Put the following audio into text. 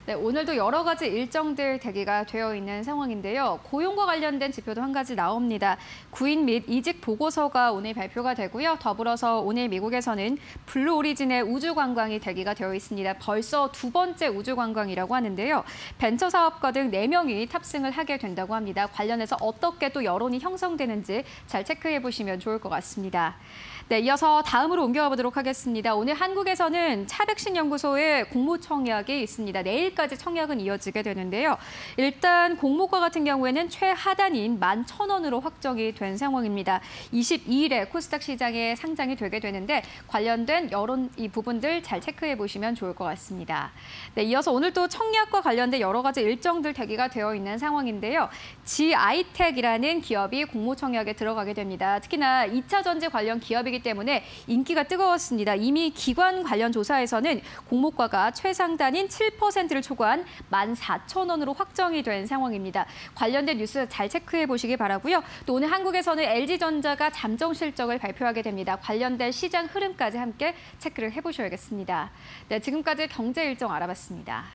네, 오늘도 여러 가지 일정들 대기가 되어 있는 상황인데요. 고용과 관련된 지표도 한 가지 나옵니다. 구인 및 이직 보고서가 오늘 발표가 되고요. 더불어서 오늘 미국에서는 블루 오리진의 우주 관광이 대기가 되어 있습니다. 벌써 두 번째 우주 관광이라고 하는데요. 벤처 사업가 등 4명이 탑승을 하게 된다고 합니다. 관련해서 어떻게 또 여론이 형성되는지 잘 체크해 보시면 좋을 것 같습니다. 네, 이어서 다음으로 옮겨가 보도록 하겠습니다. 오늘 한국에서는 차백신 연구소의 공모 청약이 있습니다. 내일까지 청약은 이어지게 되는데요. 일단 공모가 같은 경우에는 최하단인 11,000원으로 확정이 된 상황입니다. 22일에 코스닥 시장에 상장이 되게 되는데 관련된 여론 이 부분들 잘 체크해 보시면 좋을 것 같습니다. 네, 이어서 오늘 또 청약과 관련된 여러 가지 일정들 대기가 되어 있는 상황인데요. 지아이텍이라는 기업이 공모 청약에 들어가게 됩니다. 특히나 2차 전지 관련 기업이기 때문에 인기가 뜨거웠습니다. 이미 기관 관련 조사에서는 공모가가 최상단인 7%를 초과한 14,000원으로 확정이 된 상황입니다. 관련된 뉴스 잘 체크해 보시기 바라고요. 또 오늘 한국에서는 LG전자가 잠정 실적을 발표하게 됩니다. 관련된 시장 흐름까지 함께 체크를 해보셔야겠습니다. 네, 지금까지 경제 일정 알아봤습니다.